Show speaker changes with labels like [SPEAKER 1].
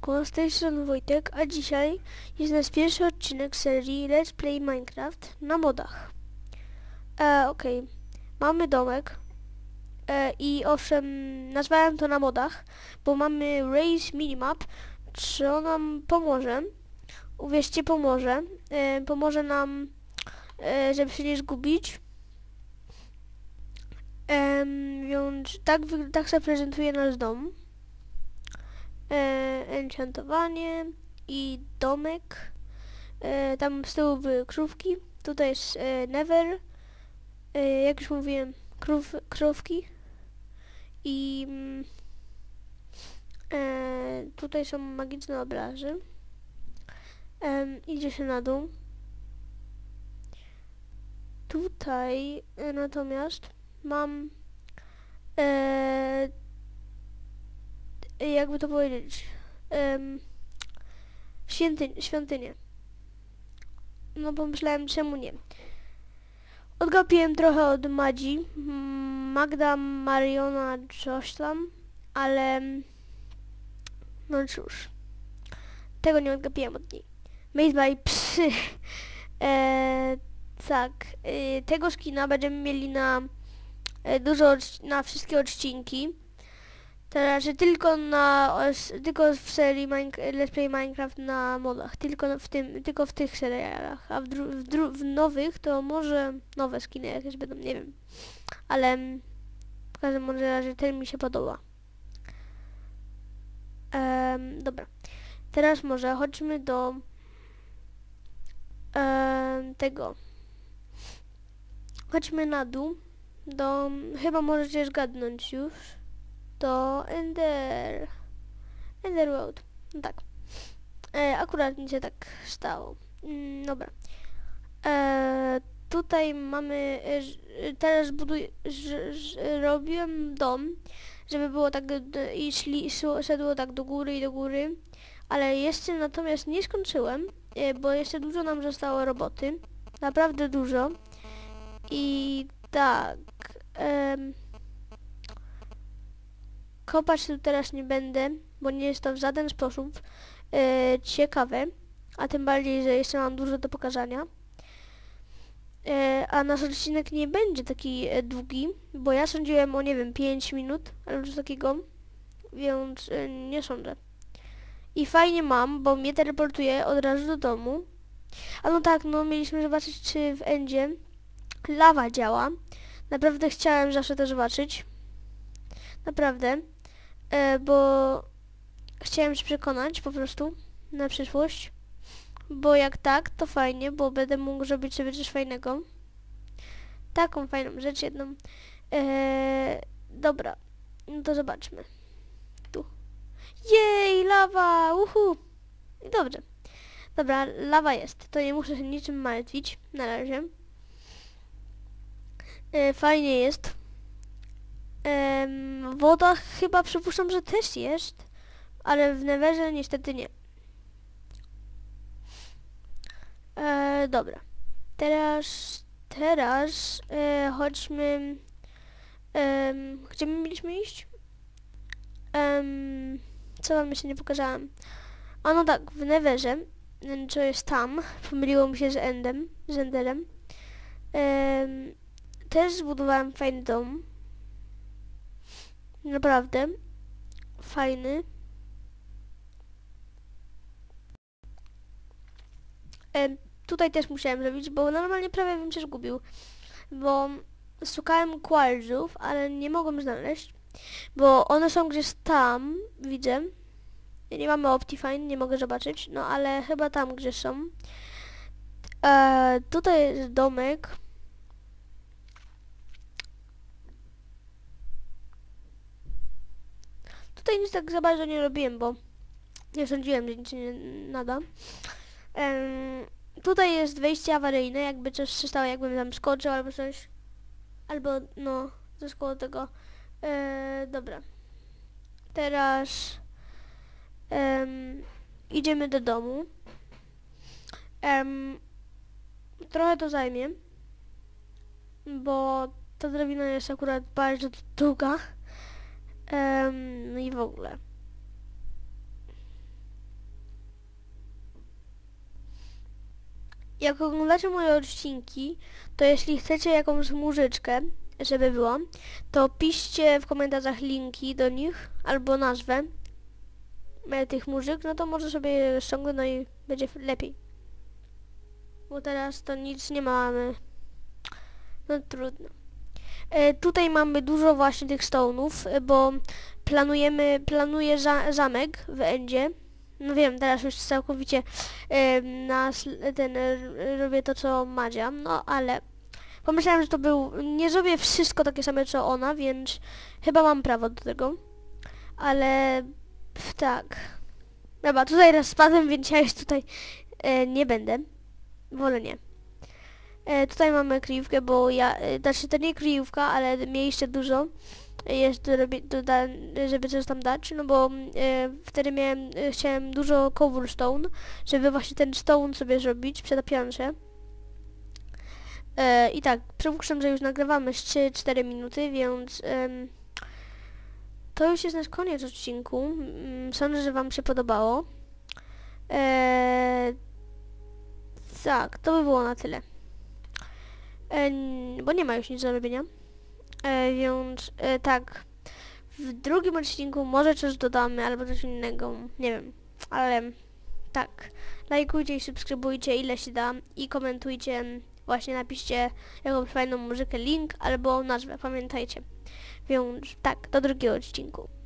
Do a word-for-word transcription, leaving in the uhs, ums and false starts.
[SPEAKER 1] siemanko, z tej strony Wojtek, a dzisiaj jest nasz pierwszy odcinek serii Let's Play Minecraft na modach. E, Okej, okay. Mamy domek e, i owszem, nazwałem to na modach, bo mamy Race Minimap, czy on nam pomoże? Uwierzcie, pomoże. E, pomoże nam, e, żeby się nie zgubić. E, więc tak, tak się prezentuje nasz dom. E, enchantowanie i domek. E, tam z tyłu były krówki. Tutaj jest e, Never. E, jak już mówiłem, krów, krówki. I mm, e, tutaj są magiczne obrazy. E, idzie się na dół. Tutaj e, natomiast mam e, jakby to powiedzieć, um, świątynię, świątynię. No pomyślałem, czemu nie. Odgapiłem trochę od Madzi, Magda, Mariona, coś tam, ale no cóż, tego nie odgapiłem od niej. Made by psy. e, tak, e, tego skina będziemy mieli na e, dużo, na wszystkie odcinki. Teraz tylko na tylko w serii Mine, Let's Play Minecraft na modach, tylko w tym, tylko w tych serialach, a w, dru, w, dru, w nowych to może nowe skiny jakieś będą, nie wiem, ale w każdym razie ten mi się podoba. Um, dobra, teraz może chodźmy do um, tego, chodźmy na dół, do, chyba możecie zgadnąć już. To Ender... Ender Road. No tak. E, akurat mi się tak stało. Mm, dobra. E, tutaj mamy... E, teraz buduję... robiłem dom, żeby było tak... i szli, szedło tak do góry i do góry. Ale jeszcze natomiast nie skończyłem, e, bo jeszcze dużo nam zostało roboty. Naprawdę dużo. I tak... E, Kopać tu teraz nie będę, bo nie jest to w żaden sposób e, ciekawe, a tym bardziej, że jeszcze mam dużo do pokazania. E, a nasz odcinek nie będzie taki e, długi, bo ja sądziłem o, nie wiem, pięć minut, albo coś takiego, więc e, nie sądzę. I fajnie mam, bo mnie teleportuje od razu do domu. A no tak, no mieliśmy zobaczyć, czy w endzie lawa działa. Naprawdę chciałem zawsze to zobaczyć. Naprawdę. E, bo chciałem się przekonać po prostu na przyszłość, bo jak tak, to fajnie, bo będę mógł zrobić sobie coś fajnego. Taką fajną rzecz jedną. E, dobra, no to zobaczmy. Tu. Jej, lawa! Uhu! I dobrze. Dobra, lawa jest, to nie muszę się niczym martwić na razie. E, fajnie jest. W wodach chyba przypuszczam, że też jest, ale w Neverze niestety nie. E, dobra. Teraz, teraz e, chodźmy... E, gdzie my mieliśmy iść? E, co wam jeszcze nie pokazałem? A no tak, w Neverze, co jest tam, pomyliło mi się z Endem, z Enderem. E, też zbudowałem fajny dom. Naprawdę fajny. E, tutaj też musiałem zrobić, bo normalnie prawie bym się zgubił. Bo szukałem quartzów, ale nie mogłem znaleźć. Bo one są gdzieś tam, widzę. Nie mamy Optifine, nie mogę zobaczyć. No ale chyba tam gdzieś są. E, tutaj jest domek. Tutaj nic tak za bardzo nie robiłem, bo nie sądziłem, że nic nie nada. Um, tutaj jest wejście awaryjne, jakby coś się stało, jakbym tam skoczył albo coś. Albo, no, coś koło tego. E, dobra. Teraz um, idziemy do domu. Um, trochę to zajmie, bo ta drabina jest akurat bardzo długa. Um, no i w ogóle. jak oglądacie moje odcinki, to jeśli chcecie jakąś muzyczkę, żeby było, to piszcie w komentarzach linki do nich, albo nazwę e, tych muzyk, no to może sobie je ściągnę, no i będzie lepiej. Bo teraz to nic nie mamy. No trudno. E, tutaj mamy dużo właśnie tych stone'ów, e, bo planujemy, planuję za, zamek w endzie. No wiem, teraz już całkowicie e, nas, ten, e, robię to co Madzia, no ale pomyślałem, że to był, nie zrobię wszystko takie same co ona, więc chyba mam prawo do tego, ale tak. Dobra, tutaj raz spadłem, więc ja już tutaj e, nie będę, wolę nie. E, tutaj mamy kryjówkę, bo ja, e, znaczy to nie kryjówka, ale miejsce dużo jest, do, do, do, żeby coś tam dać, no bo e, wtedy miałem, e, chciałem dużo cobblestone, żeby właśnie ten stone sobie zrobić, przetapiając się. E, I tak, przypuszczam, że już nagrywamy trzy cztery minuty, więc em, to już jest nasz koniec odcinku. Mm, Sądzę, że wam się podobało. E, tak, to by było na tyle. E, bo nie ma już nic do robienia. E, więc e, tak, w drugim odcinku może coś dodamy, albo coś innego, nie wiem, ale tak, lajkujcie i subskrybujcie ile się da i komentujcie, właśnie napiszcie jakąś fajną muzykę, link albo nazwę, pamiętajcie. Więc tak, do drugiego odcinku.